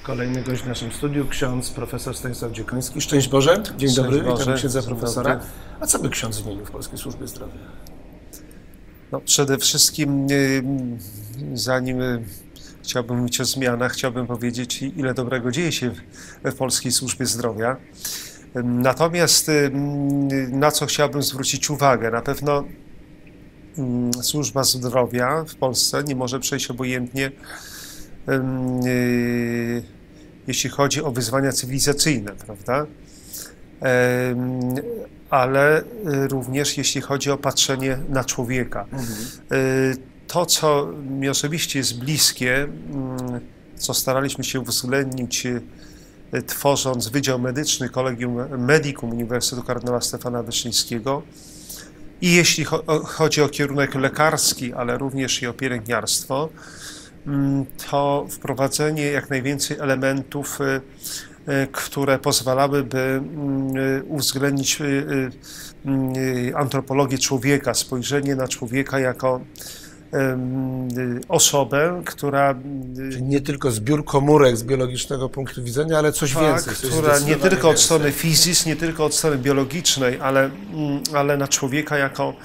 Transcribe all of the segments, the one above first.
Kolejny gość w naszym studiu, ksiądz profesor Stanisław Dziekoński. Szczęść Boże. Dzień dobry, witam księdza profesora. A co by ksiądz zmienił w Polskiej Służbie Zdrowia? No, przede wszystkim, zanim chciałbym mówić o zmianach, chciałbym powiedzieć, ile dobrego dzieje się w Polskiej Służbie Zdrowia. Natomiast na co chciałbym zwrócić uwagę, na pewno służba zdrowia w Polsce nie może przejść obojętnie, jeśli chodzi o wyzwania cywilizacyjne, prawda? Ale również jeśli chodzi o patrzenie na człowieka. To, co mi osobiście jest bliskie, co staraliśmy się uwzględnić, tworząc Wydział Medyczny Collegium Medicum Uniwersytetu Kardynała Stefana Wyszyńskiego, i jeśli chodzi o kierunek lekarski, ale również i o pielęgniarstwo, to wprowadzenie jak najwięcej elementów, które pozwalałyby uwzględnić antropologię człowieka, spojrzenie na człowieka jako osobę, która... Czyli nie tylko zbiór komórek z biologicznego punktu widzenia, ale coś więcej. Coś która nie tylko od strony fizycznej, nie tylko od strony biologicznej, ale na człowieka jako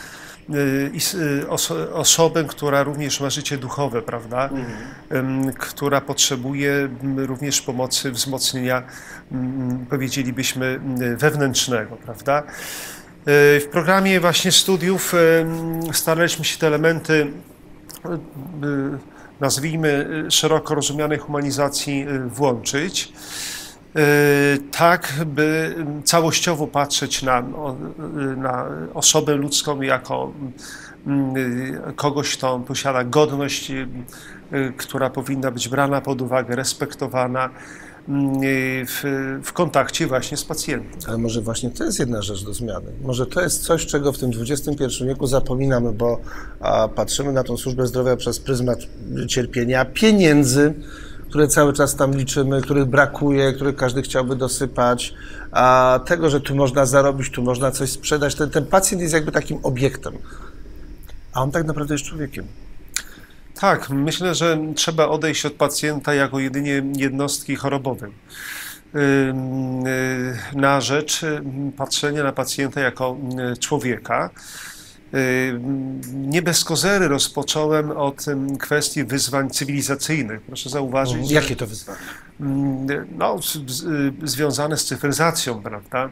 osobę, która również ma życie duchowe, prawda? Która potrzebuje również pomocy, wzmocnienia, powiedzielibyśmy, wewnętrznego, prawda? W programie właśnie studiów staraliśmy się te elementy, nazwijmy, szeroko rozumianej humanizacji włączyć, tak by całościowo patrzeć na osobę ludzką jako kogoś, kto posiada godność, która powinna być brana pod uwagę, respektowana w kontakcie właśnie z pacjentem. Ale może właśnie to jest jedna rzecz do zmiany. Może to jest coś, czego w tym XXI wieku zapominamy, bo patrzymy na tą służbę zdrowia przez pryzmat cierpienia, pieniędzy, które cały czas tam liczymy, których brakuje, których każdy chciałby dosypać, a tego, że tu można zarobić, tu można coś sprzedać. Ten pacjent jest jakby takim obiektem, a on tak naprawdę jest człowiekiem. Tak, myślę, że trzeba odejść od pacjenta jako jedynie jednostki chorobowej na rzecz patrzenia na pacjenta jako człowieka. Nie bez kozery rozpocząłem od kwestii wyzwań cywilizacyjnych. Proszę zauważyć, jakie to wyzwania? No, związane z cyfryzacją, prawda?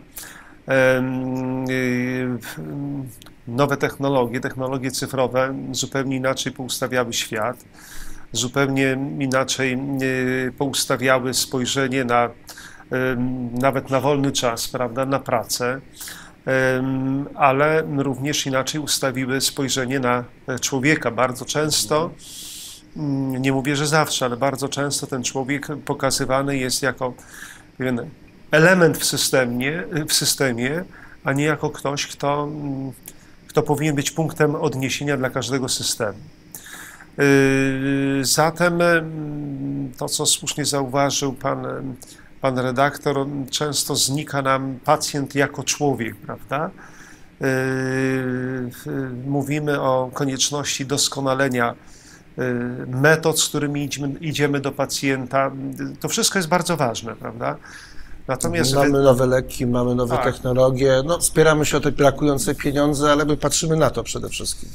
Nowe technologie cyfrowe zupełnie inaczej poustawiały świat, zupełnie inaczej poustawiały spojrzenie na, nawet na wolny czas, prawda, na pracę, ale również inaczej ustawiły spojrzenie na człowieka. Bardzo często, nie mówię, że zawsze, ale bardzo często ten człowiek pokazywany jest jako pewien element w systemie, a nie jako ktoś, kto powinien być punktem odniesienia dla każdego systemu. Zatem to, co słusznie zauważył pan redaktor, często znika nam pacjent jako człowiek, prawda? Mówimy o konieczności doskonalenia metod, z którymi idziemy do pacjenta. To wszystko jest bardzo ważne, prawda? Natomiast mamy nowe leki, mamy nowe technologie, no, spieramy się o te brakujące pieniądze, ale my patrzymy na to przede wszystkim.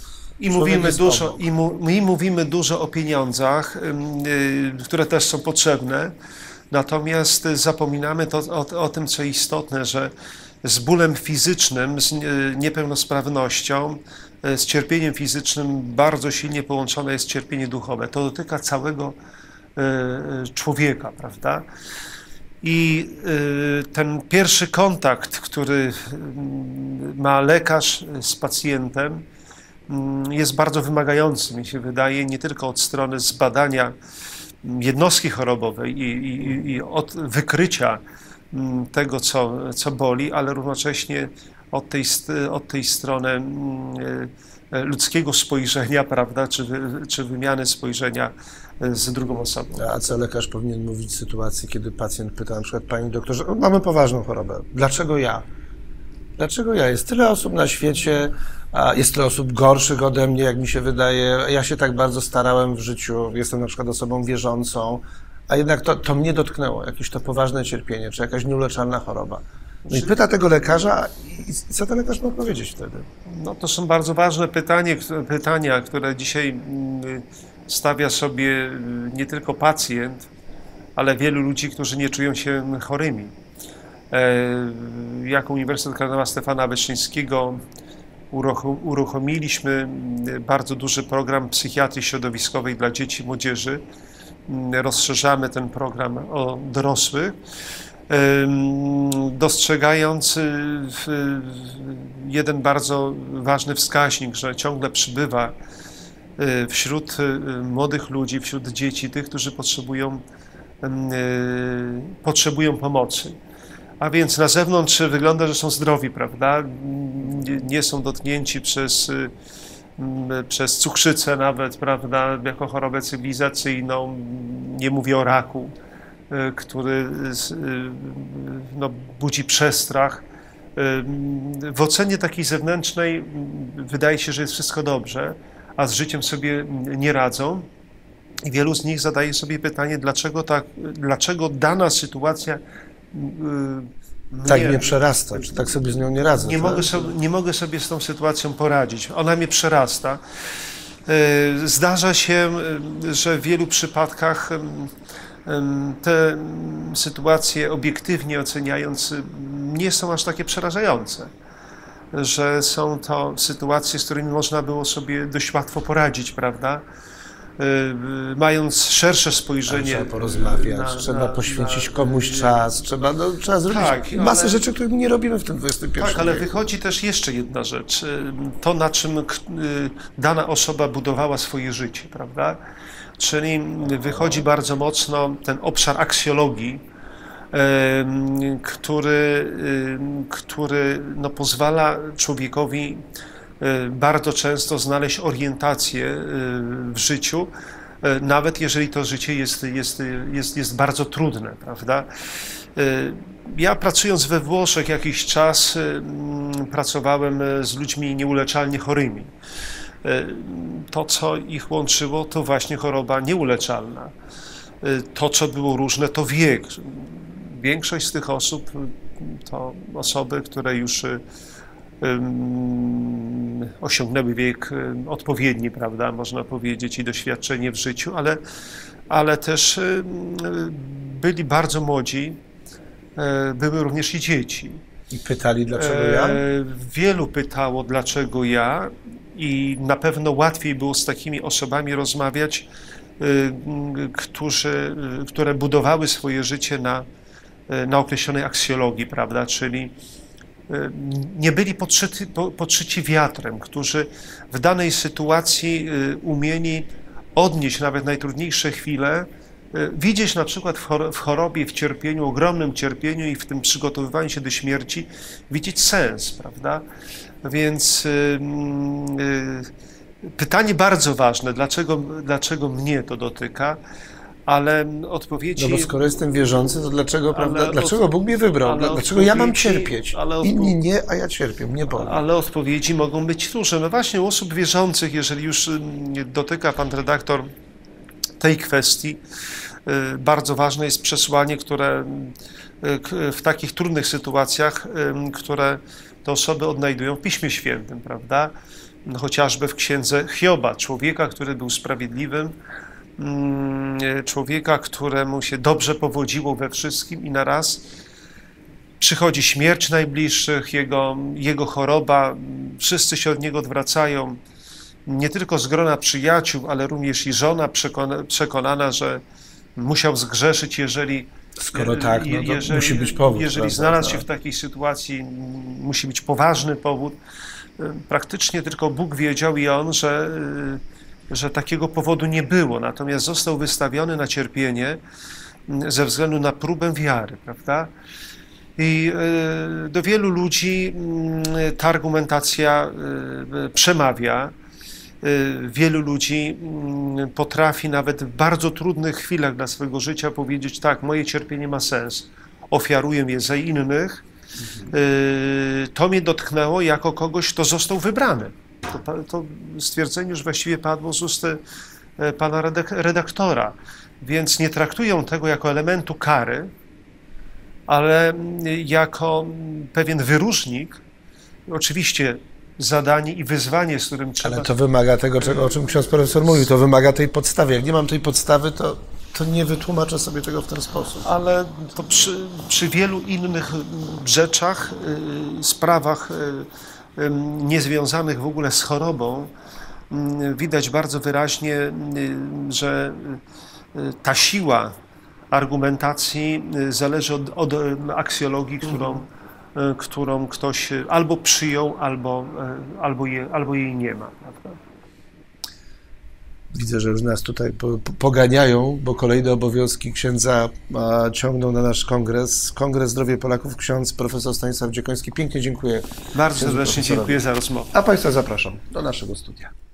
Mówimy dużo o pieniądzach, które też są potrzebne, natomiast zapominamy o tym, co istotne, że z bólem fizycznym, z niepełnosprawnością, z cierpieniem fizycznym bardzo silnie połączone jest cierpienie duchowe. To dotyka całego człowieka, prawda? I ten pierwszy kontakt, który ma lekarz z pacjentem, jest bardzo wymagający, mi się wydaje, nie tylko od strony zbadania jednostki chorobowej i od wykrycia tego, co boli, ale równocześnie od tej strony ludzkiego spojrzenia, prawda, czy wymiany spojrzenia z drugą osobą. A co lekarz powinien mówić w sytuacji, kiedy pacjent pyta na przykład: pani doktorze, mamy poważną chorobę, dlaczego ja? Dlaczego ja? Jest tyle osób na świecie, a jest tyle osób gorszych ode mnie, jak mi się wydaje. Ja się tak bardzo starałem w życiu, jestem na przykład osobą wierzącą, A jednak to mnie dotknęło, jakieś to poważne cierpienie, czy jakaś nieuleczalna choroba. No i pyta tego lekarza, i co ten lekarz ma powiedzieć wtedy? No to są bardzo ważne pytania, które dzisiaj stawia sobie nie tylko pacjent, ale wielu ludzi, którzy nie czują się chorymi. Jako Uniwersytet Kardynała Stefana Wyszyńskiego uruchomiliśmy bardzo duży program psychiatrii środowiskowej dla dzieci i młodzieży. Rozszerzamy ten program o dorosłych, dostrzegając jeden bardzo ważny wskaźnik, że ciągle przybywa wśród młodych ludzi, wśród dzieci, tych, którzy potrzebują pomocy. A więc na zewnątrz wygląda, że są zdrowi, prawda? Nie są dotknięci przez cukrzycę nawet, prawda, jako chorobę cywilizacyjną. Nie mówię o raku, który no, budzi przestrach. W ocenie takiej zewnętrznej wydaje się, że jest wszystko dobrze, a z życiem sobie nie radzą. I wielu z nich zadaje sobie pytanie, dlaczego dana sytuacja tak mnie przerasta, czy tak sobie z nią nie radzę. Nie mogę sobie z tą sytuacją poradzić. Ona mnie przerasta. Zdarza się, że w wielu przypadkach te sytuacje, obiektywnie oceniając, nie są aż takie przerażające. Że są to sytuacje, z którymi można było sobie dość łatwo poradzić, prawda? Mając szersze spojrzenie. Trzeba porozmawiać, trzeba poświęcić komuś czas, trzeba zrobić masę rzeczy, których nie robimy w tym XXI wieku. Tak, ale wychodzi też jeszcze jedna rzecz. To, na czym dana osoba budowała swoje życie, prawda? Czyli wychodzi bardzo mocno ten obszar aksjologii, który no, pozwala człowiekowi bardzo często znaleźć orientację w życiu, nawet jeżeli to życie jest bardzo trudne, prawda? Ja pracując we Włoszech jakiś czas pracowałem z ludźmi nieuleczalnie chorymi. To, co ich łączyło, to właśnie choroba nieuleczalna. To, co było różne, to wiek. Większość z tych osób to osoby, które już osiągnęły wiek odpowiedni, prawda, można powiedzieć, i doświadczenie w życiu, ale też byli bardzo młodzi, były również i dzieci. I pytali, dlaczego ja? Wielu pytało, dlaczego ja, i na pewno łatwiej było z takimi osobami rozmawiać, które budowały swoje życie na określonej aksjologii, prawda, czyli nie byli podszyci wiatrem, którzy w danej sytuacji umieli odnieść nawet najtrudniejsze chwile, widzieć na przykład w chorobie, w cierpieniu, ogromnym cierpieniu i w tym przygotowywaniu się do śmierci, widzieć sens, prawda? Więc pytanie bardzo ważne, dlaczego mnie to dotyka, ale odpowiedzi... No bo skoro jestem wierzący, to dlaczego, prawda? Dlaczego Bóg mnie wybrał? Dlaczego ja mam cierpieć? Inni nie, a ja cierpię, mnie boli. Ale odpowiedzi mogą być różne. No właśnie u osób wierzących, jeżeli już dotyka pan redaktor tej kwestii, bardzo ważne jest przesłanie, które w takich trudnych sytuacjach, które te osoby odnajdują w Piśmie Świętym, prawda? No, chociażby w księdze Hioba, człowieka, który był sprawiedliwym, człowieka, któremu się dobrze powodziło we wszystkim i naraz przychodzi śmierć najbliższych, jego choroba, wszyscy się od niego odwracają, nie tylko z grona przyjaciół, ale również i żona przekonana, że musiał zgrzeszyć, jeżeli... Skoro tak, no to musi być powód. Jeżeli znalazł się w takiej sytuacji, musi być poważny powód. Praktycznie tylko Bóg wiedział i on, że takiego powodu nie było, natomiast został wystawiony na cierpienie ze względu na próbę wiary, prawda? I do wielu ludzi ta argumentacja przemawia. Wielu ludzi potrafi nawet w bardzo trudnych chwilach dla swojego życia powiedzieć: tak, moje cierpienie ma sens, ofiaruję je za innych. To mnie dotknęło jako kogoś, kto został wybrany. To stwierdzenie już właściwie padło z ust pana redaktora. Więc nie traktują tego jako elementu kary, ale jako pewien wyróżnik. Oczywiście zadanie i wyzwanie, z którym trzeba... Ale to wymaga tego, o czym ksiądz profesor mówił, to wymaga tej podstawy. Jak nie mam tej podstawy, to nie wytłumaczę sobie tego w ten sposób. Ale to przy wielu innych rzeczach, sprawach niezwiązanych w ogóle z chorobą, widać bardzo wyraźnie, że ta siła argumentacji zależy od aksjologii, którą ktoś albo przyjął, albo jej nie ma. Prawda? Widzę, że już nas tutaj poganiają, bo kolejne obowiązki księdza ciągną na nasz kongres. Kongres Zdrowie Polaków, ksiądz profesor Stanisław Dziekoński. Pięknie dziękuję. Bardzo serdecznie dziękuję za rozmowę. A Państwa zapraszam do naszego studia.